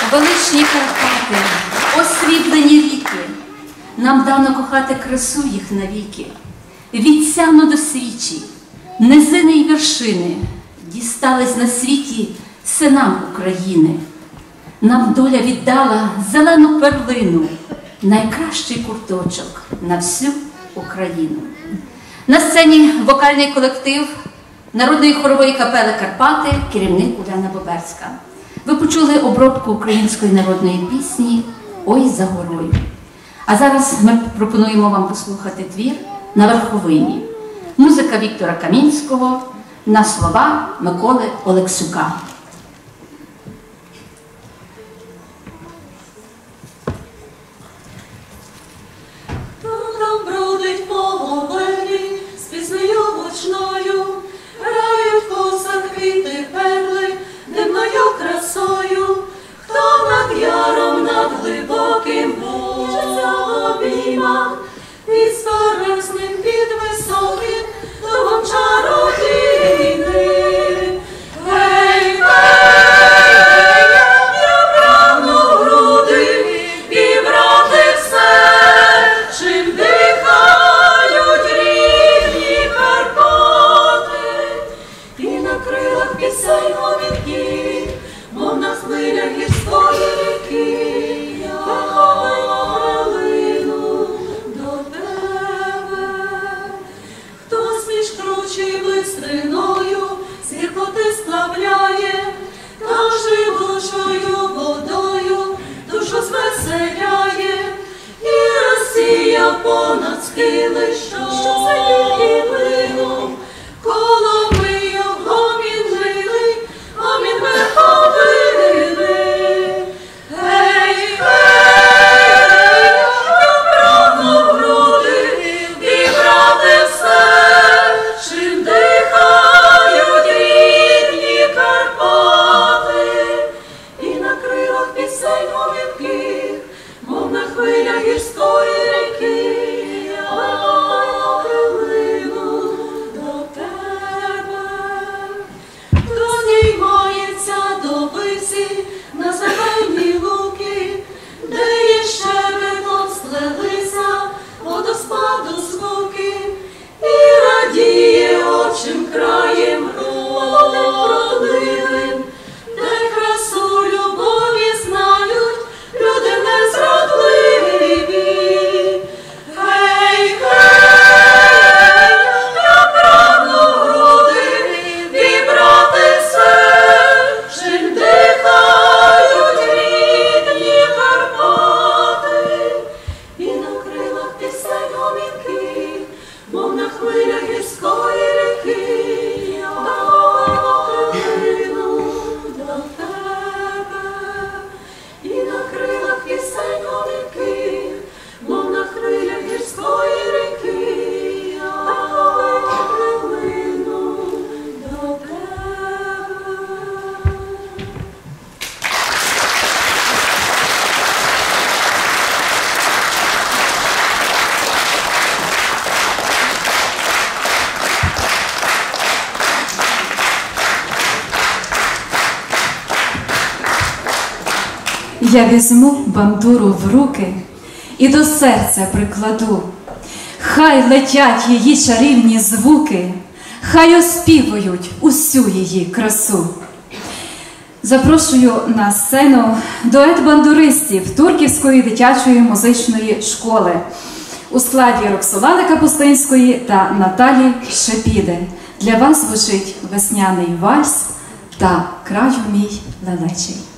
величні Карпати, осріблені ріки, нам дано кохати красу їх навіки. Від Сяну до Срічі, низини й вершини дістались на світі синам України. Нам доля віддала зелену перлину, найкращий курточок на всю Україну. На сцені вокальний колектив Народної хорової капели «Карпати», керівник Уляна Боберська. Ви почули обробку української народної пісні «Ой за горою». А зараз ми пропонуємо вам послухати твір «На верховині». Музика Віктора Камінського на слова Миколи Олексюка. Там бродить по обелі з піснею гучною, грають коса квіти перли дивною красою. Хто над яром, над глибоким ніжиться в обіймах, під старесним, під високим домом чародійни. Гей, гей, я прагну груди пібрати все, чим дихають рідні Карпати, і на крилах пісень гомінків, мов на хвилях гірської ріки, я лину до тебе. Хтось між кручі бистриною з гіркоти сплавляє, та живучою водою душу звеселяє, і розсіяв понад схили, що сидів і плинув. Коломию гомін милий, гомін верховини. Гей, гей, я прагну груди вібрати все, чим дихають рідні Карпати, і на крилах пісень гомінких, мов на хвилях гірської ріки, я прилину до тебе. Хто здіймається до висі на зелені луки, де є щебетом сплелися водоспаду звуки, і радіє очим краєм молодим вродливим, де красу любові знають люди незрадливі. Гей, гей, я прагну груди вібрати все, чим дихають рідні Карпати, і на крилах пісень гомінких, мов на хвилях гірської ріки, я прилину до тебе. І на крилах пісень гомінких, мов на хвилях гірської ріки, я прилину до тебе. Я візьму бандуру в руки і до серця прикладу. Хай летять її чарівні звуки, хай оспівують усю її красу. Запрошую на сцену дует бандуристів Турківської дитячої музичної школи у складі Роксолани Капустинської та Наталі Шепіди. Для вас звучить весняний вальс та «Краю мій лелечий».